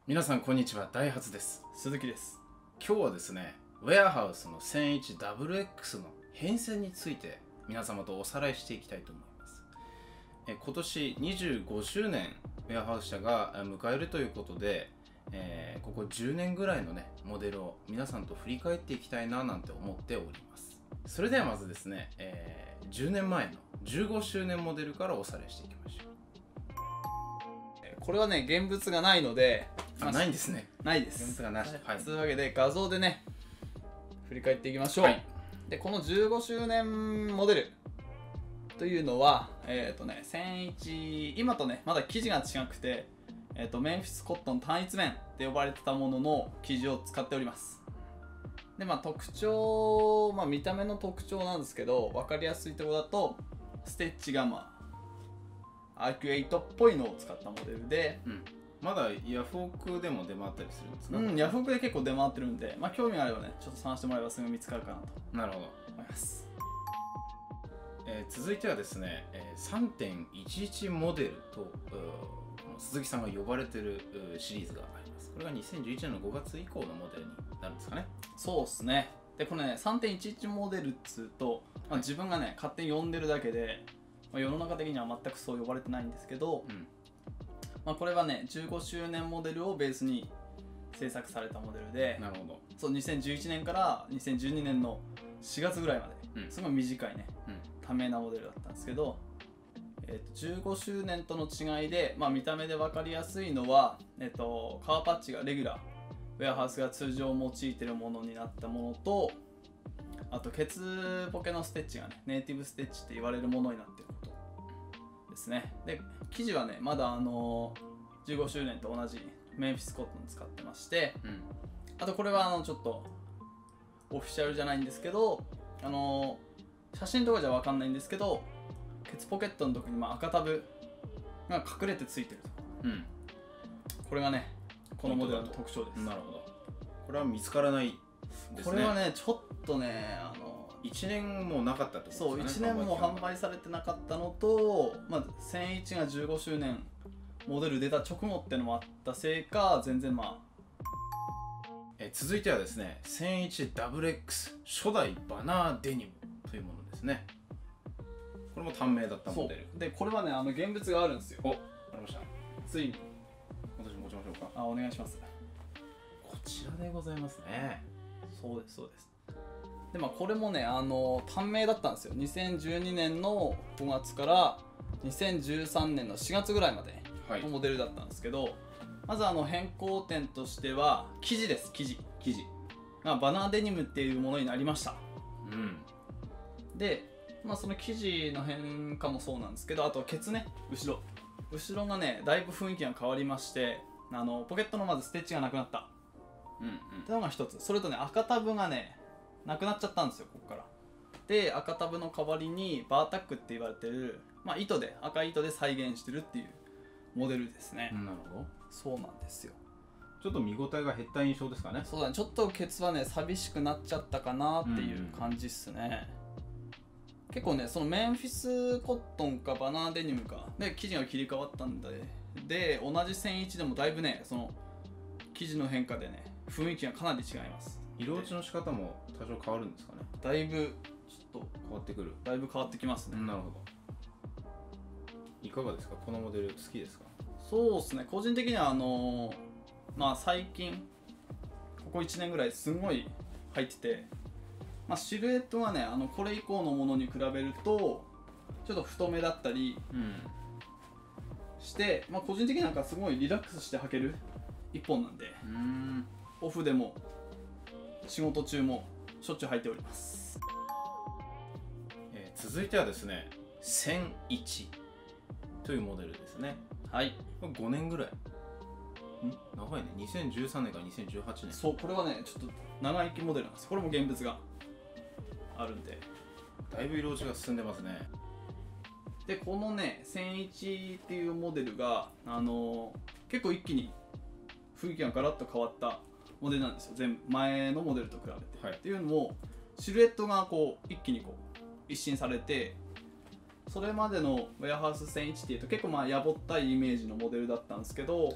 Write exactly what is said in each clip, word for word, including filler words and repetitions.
皆さんこんにちは、ダイハツです。 鈴木です。 今日はですね、ウェアハウスの せんいちダブリューエックス の変遷について皆様とおさらいしていきたいと思います。え今年にじゅうごしゅうねんウェアハウス社が迎えるということで、えー、ここじゅうねんぐらいのねモデルを皆さんと振り返っていきたいななんて思っております。それではまずですね、えー、じゅうねんまえのじゅうごしゅうねんモデルからおさらいしていきましょう。 これはね、現物がないので、 あ、ないんですね。 ないです。 現物がなし。 はい。というわけで画像でね、振り返っていきましょう。はい、で、このじゅうごしゅうねんモデルというのは、えっ、ー、とね、せんいち、今とね、まだ生地が違くて、えっ、ー、と、メンフィスコットン単一面って呼ばれてたものの生地を使っております。で、まあ特徴、まあ見た目の特徴なんですけど、分かりやすいところだと、ステッチがまあ、アーキュエイトっぽいのを使ったモデルで、 うん、まだヤフオクでも出回ったりするんですか？ うん、ヤフオクで結構出回ってるんで、まあ興味があればね、ちょっと探してもらえばすぐ見つかるかなと。 なるほど。 思います。 えー、続いてはですね、えー、さんてんいちいち モデルと鈴木さんが呼ばれてるシリーズがあります。これがにせんじゅういちねんのごがつ以降のモデルになるんですかね。 そうですね。で、これね、さんてんいちいち モデルっつうと、まあ、自分がね、勝手に呼んでるだけで、まあ、世の中的には全くそう呼ばれてないんですけど、うん、まあこれはね、じゅうごしゅうねんモデルをベースに制作されたモデルで、 なるほど。 そう、にせんじゅういちねんからにせんじゅうにねんのしがつぐらいまで、うん、すごい短いね、うん、多名なモデルだったんですけど、えー、とじゅうごしゅうねんとの違いで、まあ、見た目で分かりやすいのは、えー、とカーパッチがレギュラー、ウェアハウスが通常用いているものになったものと、あとケツポケのステッチがね、ネイティブステッチって言われるものになっていることですね。で、生地はね、まだあのー、じゅうごしゅうねんと同じメンフィスコットン使ってまして、うん、あとこれはあのちょっとオフィシャルじゃないんですけど、あのー、写真とかじゃ分かんないんですけど、ケツポケットの時にまあ赤タブが隠れてついてると、うん、これがね、このモデルの特徴です。 なるほど。これは見つからないですね。 これはね、ちょっとね、あのいちねんもなかったってことですかね。 そう、いちねんも販売されてなかったのと、まあ、せんいちがじゅうごしゅうねんモデル出た直後ってのもあったせいか、全然まあ。 え続いてはですね、せんいちダブリューエックス 初代バナーデニムというものですね。これも短命だったモデルで、これはね、あの現物があるんですよ。 お、ありました。 ついに私持ちましょうか。 あ、お願いします。 こちらでございますね。 そうです、そうです。で、まあこれもね、あの短命だったんですよ。にせんじゅうにねんのごがつからにせんじゅうさんねんのしがつぐらいまでのモデルだったんですけど、はい、まずあの変更点としては生地です。生地生地がバナーデニムっていうものになりました。うん、で、まあ、その生地の変化もそうなんですけど、あとケツね、後ろ後ろがね、だいぶ雰囲気が変わりまして、あのポケットのまずステッチがなくなった、うんうん、ってのが一つ。それとね、赤タブがねなくなっちゃったんですよ、ここから。で、赤タブの代わりにバータックって言われてる、まあ、糸で赤い糸で再現してるっていうモデルですね。 なるほど。 そうなんですよ。 ちょっと見応えが減った印象ですかね。 そうだね、ちょっとケツはね寂しくなっちゃったかなっていう感じっすね。うん、結構ね、そのメンフィスコットンかバナーデニムかで生地が切り替わったんで、で同じせんいちでもだいぶね、その生地の変化でね、雰囲気がかなり違います。 色落ちの仕方も多少変わるんですかね。 だいぶちょっと変わってくる。 だいぶ変わってきますね。 なるほど。いかがですか、このモデル好きですか？ そうですね、個人的にはあのー、まあ最近ここいちねんぐらいすごい入ってて、まあ、シルエットがね、あのこれ以降のものに比べるとちょっと太めだったりして、うん、まあ、個人的になんかすごいリラックスして履ける一本なんで、うーん、オフでも仕事中もしょっちゅう履いております。 えー、続いてはですね、せんいちというモデルですね。 はい、 ごねんぐらい長いね。にせんじゅうさんねんからにせんじゅうはちねん。 そう、これはねちょっと長生きモデルなんです。これも現物があるんで、 だいぶ色落ちが進んでますね。 で、このねせんいちっていうモデルが、あのー、結構一気に雰囲気がガラッと変わったモデルなんですよ。前前のモデルと比べて、はい、っていうのもシルエットがこう一気にこう一新されて、それまでのウェアハウスせんいちっていうと結構まあやぼったいイメージのモデルだったんですけど、はい、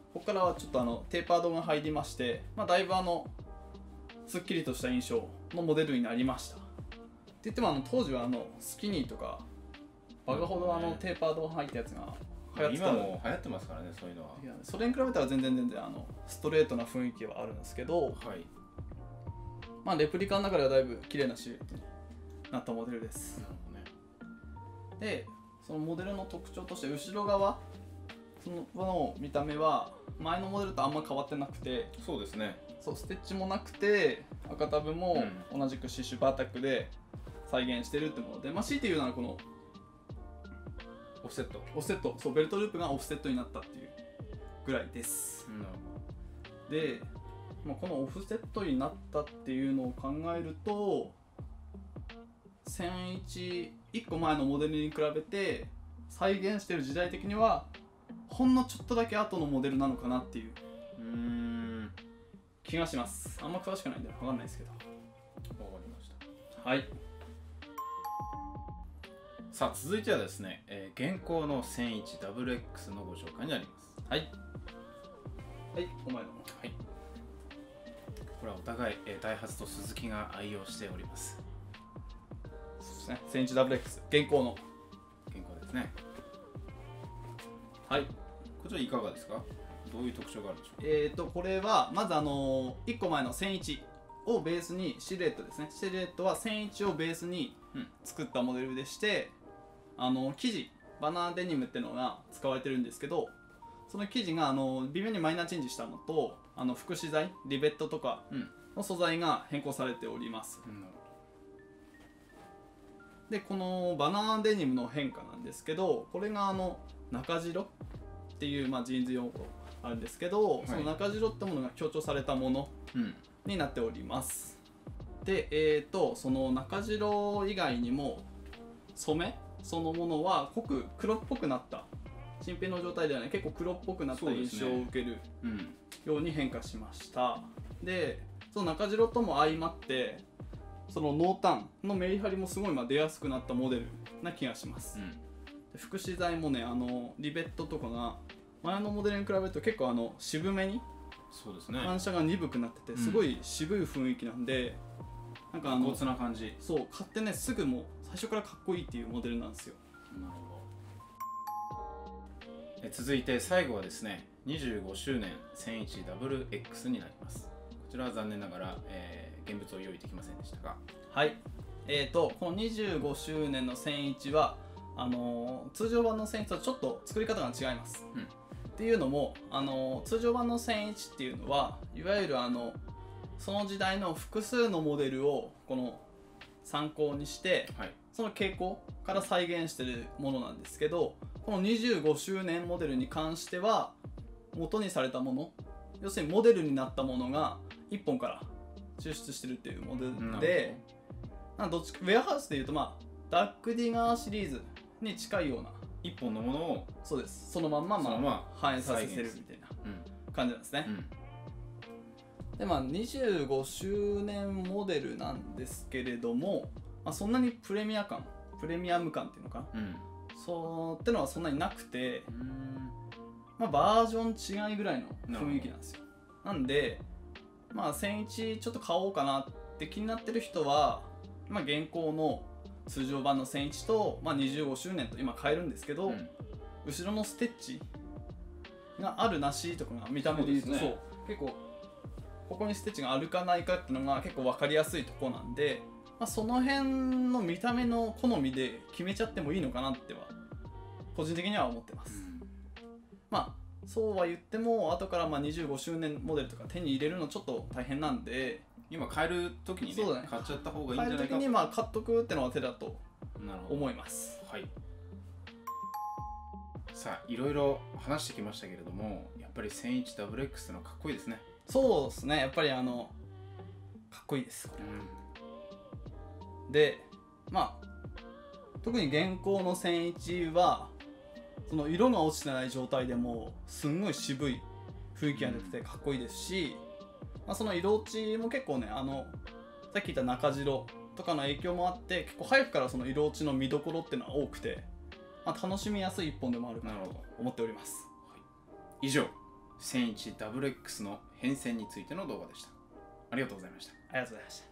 ここからはちょっとあのテーパードが入りまして、まあ、だいぶあのすっきりとした印象のモデルになりました。って言ってもあの当時はあのスキニーとかバカほどあのテーパードが入ったやつが流行ってた。 今も流行ってますからね、そういうのは。 いやそれに比べたら全然全然あのストレートな雰囲気はあるんですけど、 はい、 まあレプリカの中ではだいぶ綺麗なシルエットになったモデルです。 なるほどね。 でそのモデルの特徴として後ろ側そのの見た目は前のモデルとあんま変わってなくて、 そうですね。 そうステッチもなくて赤タブも同じくシッシュバータックで再現してるってもので、まあ、強いて言うならこのオフセットオフセットそうベルトループがオフセットになったっていうぐらいです。 なるほで、まあ、このオフセットになったっていうのを考えるとせんいち、いっこまえのモデルに比べて再現してる時代的にはほんのちょっとだけ後のモデルなのかなっていううーん気がします。あんま詳しくないんで分かんないですけど。 わかりました。 はい。 さあ続いてはですね、えー、現行の せんいちダブリューエックス のご紹介になります。 はいはいお前のはい、これはお互い、えー、ダイハツと鈴木が愛用しております。 そうですね せんいちダブリューエックス 現行の現行ですね。 はいこちらいかがですか？どういう特徴があるんでしょうか？ えーとこれはまずあのー、いっこまえのせんいちをベースにシルエットですね。シルエットはせんいちをベースに作ったモデルでして、うん、あの生地バナーデニムっていうのが使われてるんですけど、その生地があの微妙にマイナーチェンジしたのとあの副資材リベットとかの素材が変更されております、うん、でこのバナーデニムの変化なんですけど、これがあの中白っていう、まあ、ジーンズ用語あるんですけど、はい、その中白ってものが強調されたものになっております、うん、で、えーとその中白以外にも染めそのものは濃く黒っぽくなった新品の状態ではね結構黒っぽくなった印象を受けるように変化しました。でその中白とも相まってその濃淡のメリハリもすごいまあ出やすくなったモデルな気がします、うん、で副資材もねあのリベットとかが前のモデルに比べると結構あの渋めにそうですね反射が鈍くなっててすごい渋い雰囲気なんで、 うん、なんかあの骨な感じそう買ってねすぐもう最初からかっこいいっていうモデルなんですよ。 なるほど。え続いて最後はですねにじゅうごしゅうねん せんいちダブリューエックス になります。こちらは残念ながら、えー、現物を用意できませんでしたが、 はいえーとこのにじゅうごしゅうねんのせんいちはあのー、通常版のせんいちとちょっと作り方が違います、うん、っていうのも、あのー、通常版のせんいちっていうのはいわゆるあのその時代の複数のモデルをこの参考にして、はい、その傾向から再現しているものなんですけど、このにじゅうごしゅうねんモデルに関しては元にされたもの、要するにモデルになったものがいっぽんから抽出してるっていうモデルで、なんどっちかウェアハウスでいうと、まあ、ダックディガーシリーズに近いようないっぽんのものをそうですそのまんま、まあ、まあ反映させてるみたいな感じなんですね、うん、でまあにじゅうごしゅうねんモデルなんですけれども、まあ、そんなにプレミア感プレミアム感っていうのかな、うん、そうってのはそんなになくて、うん、まあ、バージョン違いぐらいの雰囲気なんですよ。なんでまあせんいちちょっと買おうかなって気になってる人は、まあ、現行の通常版のせんいちと、まあ、にじゅうごしゅうねんと今買えるんですけど、うん、後ろのステッチがあるなしとかが見た目で言うと、そう、結構ここにステッチがあるかないかっていうのが結構分かりやすいところなんで、まあ、その辺の見た目の好みで決めちゃってもいいのかなっては個人的には思ってます、うん、まあそうは言っても後からまあにじゅうごしゅうねんモデルとか手に入れるのちょっと大変なんで、 今買える時に、ねね、買っちゃった方がいいんじゃないかと。 買える時にまあ買っとくってのは手だと思います。 はい。さあいろいろ話してきましたけれども、やっぱり せんいちダブリューエックス のかっこいいですね。 そうですね、やっぱりあのかっこいいです、うん、でまあ特に現行のせんいちはその色が落ちてない状態でもすんごい渋い雰囲気が出ててかっこいいですし、まあ、その色落ちも結構ねあのさっき言った中白とかの影響もあって結構早くからその色落ちの見どころっていうのは多くて、まあ、楽しみやすい一本でもあるかなと思っております、 はい、以上せんいちダブリューエックス の変遷についての動画でした。ありがとうございました。 ありがとうございました。